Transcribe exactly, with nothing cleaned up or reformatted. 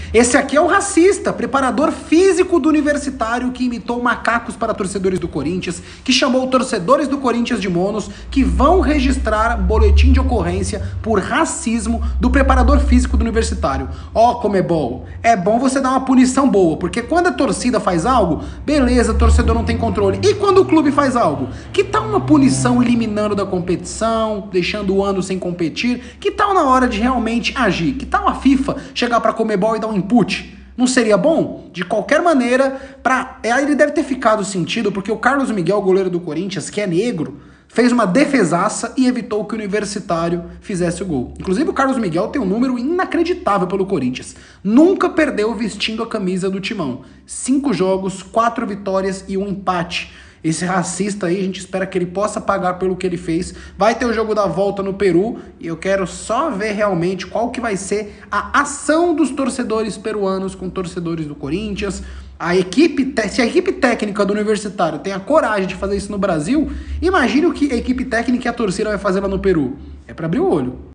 Esse aqui é o racista, preparador físico do Universitário que imitou macacos para torcedores do Corinthians, que chamou torcedores do Corinthians de monos, que vão registrar boletim de ocorrência por racismo do preparador físico do Universitário. Ó, Comebol, é bom você dar uma punição boa, porque quando a torcida faz algo, beleza, o torcedor não tem controle. E quando o clube faz algo? Que tal uma punição eliminando da competição, deixando o ano sem competir? Que tal na hora de realmente agir? Que tal a FIFA chegar pra Comebol e dar um input? Não seria bom? De qualquer maneira, pra... ele deve ter ficado sentido, porque o Carlos Miguel, goleiro do Corinthians, que é negro, fez uma defesaça e evitou que o Universitário fizesse o gol. Inclusive o Carlos Miguel tem um número inacreditável pelo Corinthians. Nunca perdeu vestindo a camisa do Timão. Cinco jogos, quatro vitórias e um empate. Esse racista aí, a gente espera que ele possa pagar pelo que ele fez. Vai ter o jogo da volta no Peru e eu quero só ver realmente qual que vai ser a ação dos torcedores peruanos com torcedores do Corinthians. A equipe, se a equipe técnica do Universitário tem a coragem de fazer isso no Brasil, imagine o que a equipe técnica e a torcida vai fazer lá no Peru. É para abrir o olho.